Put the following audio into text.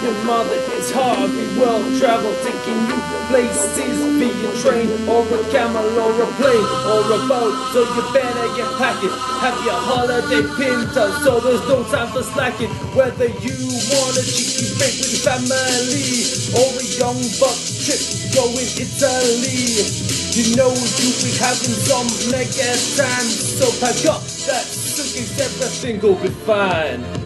Your mother is Harvey, well traveled, taking you places via train or a camel or a plane or a boat. So you better get packing, have your holiday pinto, so there's no time for slacking. Whether you want a cheeky break with your family or a young buck trip going Italy, you know you'll be having some mega time. So pack up that suitcase, everything will be fine.